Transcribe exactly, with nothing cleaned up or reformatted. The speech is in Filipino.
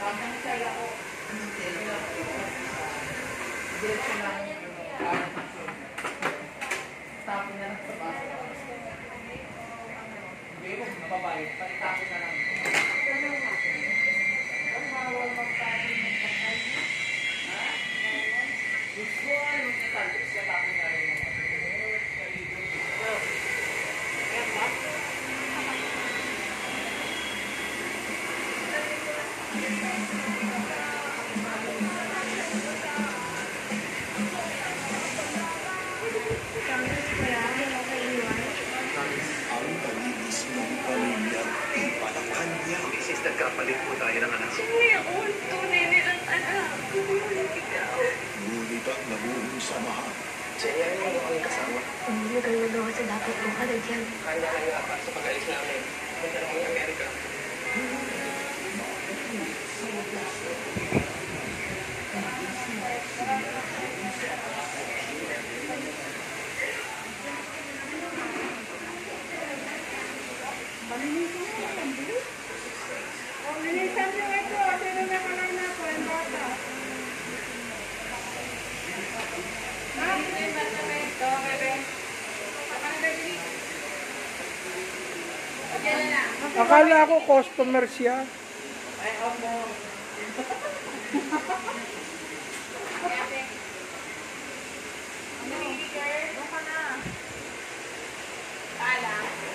Tamang saya ko. Diretso lang. Tapon na lang sa basa. Hindi mo, nababayad. Palitapon na lang. Ang bawal magtapon ng patay. Ha? Gusto ko ano sa talbos. Katapon na rin. Misis, nagkapalit po tayo ng anak. Hindi ako. Tunay nilang anak. Hindi ikaw. Ngunit ang nabuhong samahan. Siya yan yung mukhang kasama. Hindi kayo gawa sa dapat mo ka na dyan. Kaya lang yung apa sa pag-alis namin. Punta na kami Amerika. Minsan nyo ito, sino na kalay na po, ang bata. Ha? Hindi ba sa ito, bebe? Akala ko customer siya. Ay, opo. Ano? Doon ka na. Pala.